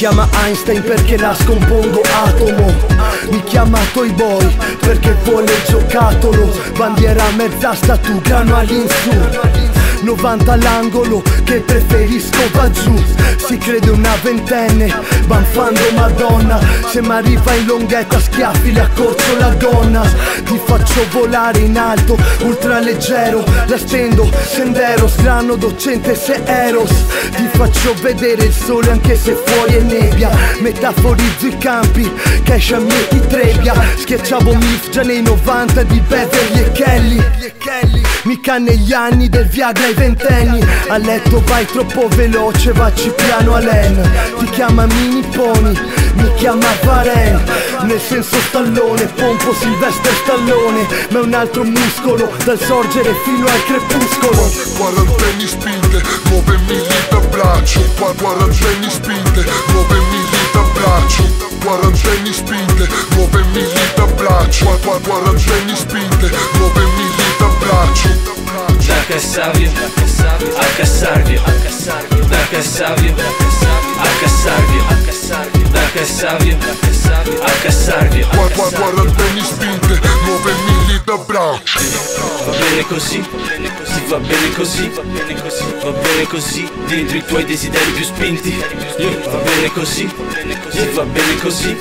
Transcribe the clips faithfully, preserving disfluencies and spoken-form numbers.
chiama Einstein perché la scompongo atomo. Mi chiama Toy Boy perché vuole il giocattolo. Bandiera mezza statu, grano all'insù, novanta all'angolo che preferisco va giù. Si crede una ventenne, banfando Madonna. Se m'arriva in longhetta schiaffi le accorcio la donna. Ti faccio volare in alto, ultra leggero. La stendo, sendero, sgrano docente se eros. Ti faccio vedere il sole anche se fuori è nebbia. Metaforizzo i campi, che sciamie ti trebbia. Schiacciavo milf già nei novanta di Beverly e Kelly. Mica negli anni del Viagra ai ventenni. A letto vai troppo veloce, vacci piano Alen. Ti chiama Mini Pony, mi chiama Varen. Nel senso stallone, pompo Sylvester Stallone. Ma è un altro muscolo, dal sorgere fino al crepuscolo. Quarantenni spinte, nove mili da braccio. Quarantenni spinte, nove mili da braccio. Quarantenni spinte, nove mili da braccio. Quarantenni spinte, nove mili da braccio. Da Cassavio a Cassarvio, da Cassavio a Cassarvio, da Cassavio a Cassarvio. Quarantenni spinte, nove mili da braccio. Va bene così, sì, va bene così, va bene così, dentro i tuoi desideri più spinti. Va bene così, sì, va bene così,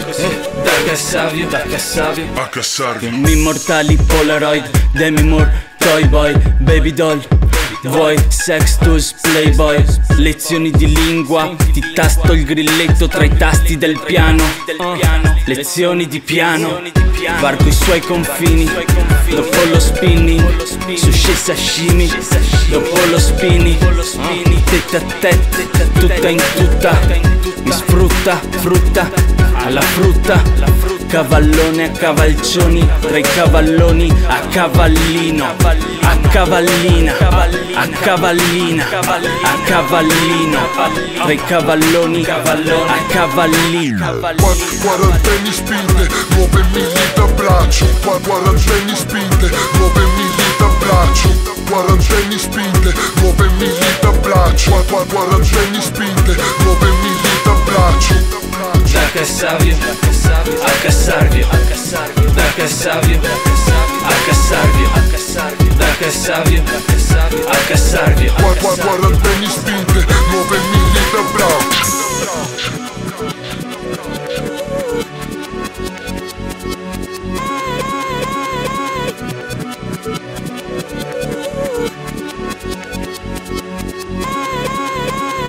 da Cassavio a Cassavio a Cassarvio. Immortali Polaroid, Demi Moore, Toy Boy, Baby Doll. Vuoi Sextus, Playboy, lezioni di lingua, ti tasto il grilletto tra i tasti del piano. uh, Lezioni di piano, varco i suoi confini. Dopo lo spinning, sushi e sashimi. Dopo lo spinning, tette a tette, tutta in tutta. Mi sfrutta, frutta, alla frutta. Cavallone a cavalcioni, tra i cavalloni a cavallino, a cavallina, a cavallina, a cavallino, tra i cavalloni a cavallino. Quarantenni spinte, nove mili da braccio. Quarantenni spinte, nove mili da braccio. Quarantenni spinte, nove mili da braccio. Quarantenni spinte, nove mili da braccio. Da Cassavio a Cassarvio, da Cassavio a Cassarvio, da Cassavio a Cassarvio. Quarantenni spinte, nove mili da braccio.